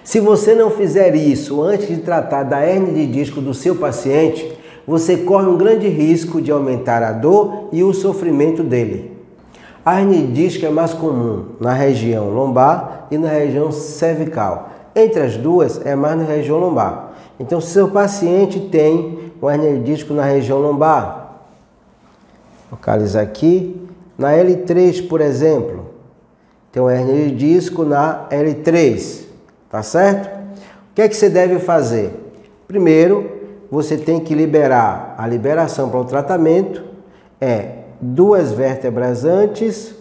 Se você não fizer isso antes de tratar da hérnia de disco do seu paciente, você corre um grande risco de aumentar a dor e o sofrimento dele. A hérnia de disco é mais comum na região lombar e na região cervical. Entre as duas, é mais na região lombar. Então, se seu paciente tem uma hérnia de disco na região lombar, localiza aqui, na L3, por exemplo, tem uma hérnia de disco na L3, tá certo? O que é que você deve fazer? Primeiro, você tem que liberar, a liberação para o tratamento é 2 vértebras antes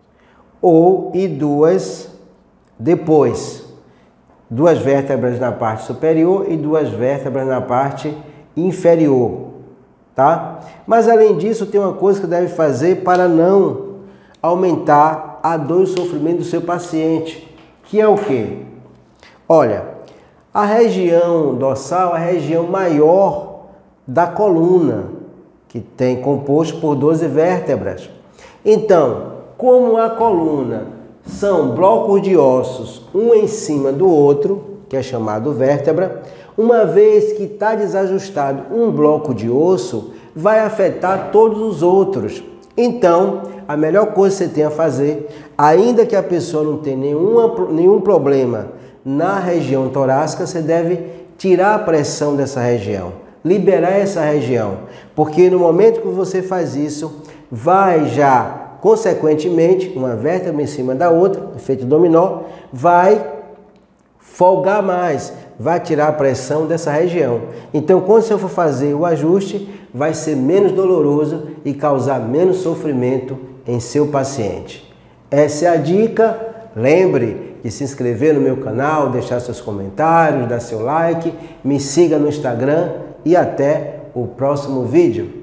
e 2 depois. 2 vértebras na parte superior e 2 vértebras na parte inferior, tá? Mas além disso, tem uma coisa que deve fazer para não aumentar a dor e o sofrimento do seu paciente, que é o quê? Olha, a região dorsal é a região maior da coluna, que tem composto por 12 vértebras. Então, como a coluna são blocos de ossos, um em cima do outro, que é chamado vértebra, uma vez que está desajustado um bloco de osso, vai afetar todos os outros. Então, a melhor coisa que você tem a fazer, ainda que a pessoa não tenha nenhum problema na região torácica, você deve tirar a pressão dessa região, liberar essa região, porque no momento que você faz isso, vai já, consequentemente, uma vértebra em cima da outra, efeito dominó, vai folgar mais, vai tirar a pressão dessa região. Então, quando você for fazer o ajuste, vai ser menos doloroso e causar menos sofrimento em seu paciente. Essa é a dica. Lembre de se inscrever no meu canal, deixar seus comentários, dar seu like, me siga no Instagram e até o próximo vídeo.